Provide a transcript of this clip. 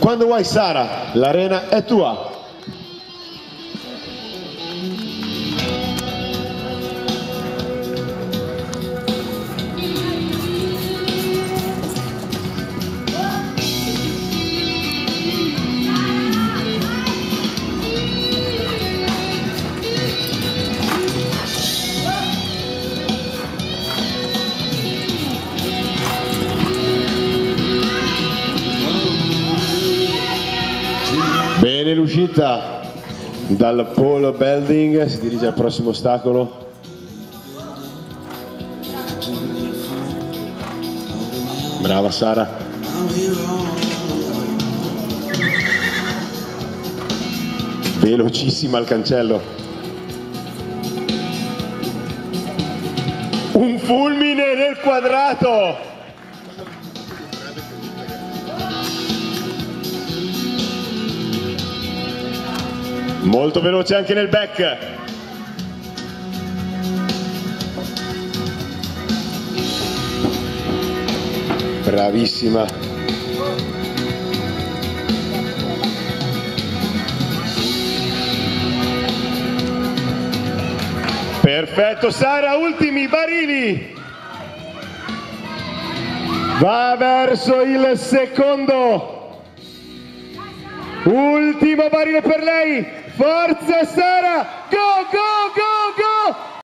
Quando vuoi Sara, l'arena è tua. Bene l'uscita dal pole building, si dirige al prossimo ostacolo. Brava Sara. Velocissima al cancello. Un fulmine nel quadrato. Molto veloce anche nel back. Bravissima. Perfetto Sara, ultimi barili. Va verso il secondo. Ultimo barile per lei. Forza Sara! Go, go, go, go!